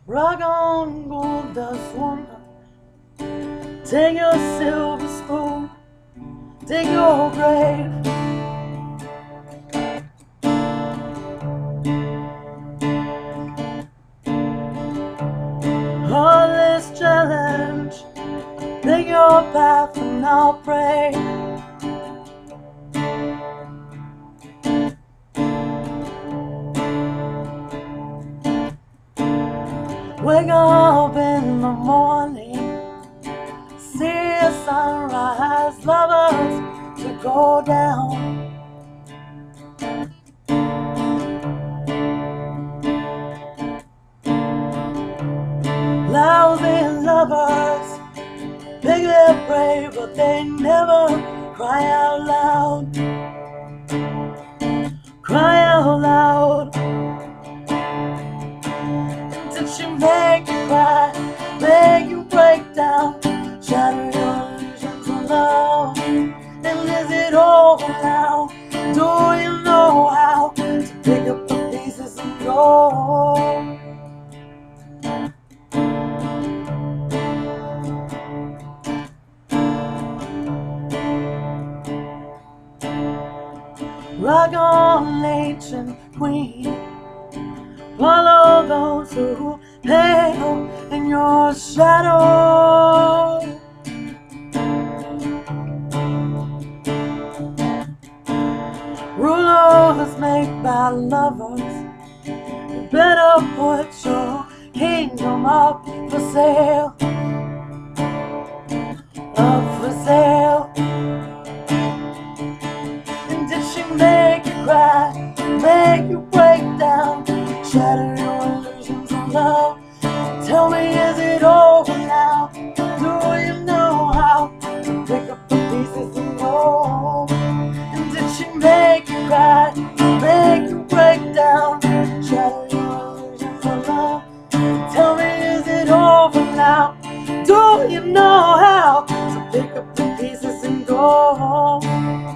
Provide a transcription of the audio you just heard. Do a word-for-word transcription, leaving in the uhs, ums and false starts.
Rock on, gold dust woman. Take your silver spoon, dig your grave. Heartless challenge, pick your path and I'll pray. Wake up in the morning, see a sunrise, lovers to go down. Lousy lovers, big their prey, but they never cry out loud. Cry out loud. Did she make you cry, make you break down, shatter your illusions of love? And is it over now? Do you know how to pick up the pieces and go? Rock on, ancient queen, follow those who pale in your shadow. Rulers made by lovers, you better put your kingdom up for sale, up for sale. And did she make you cry, make you break down, shatter your illusions of love? Tell me, is it over now? Do you know how to pick up the pieces and go? And did she make you cry, make you break down, shatter your illusions of love? Tell me, is it over now? Do you know how to pick up the pieces and go?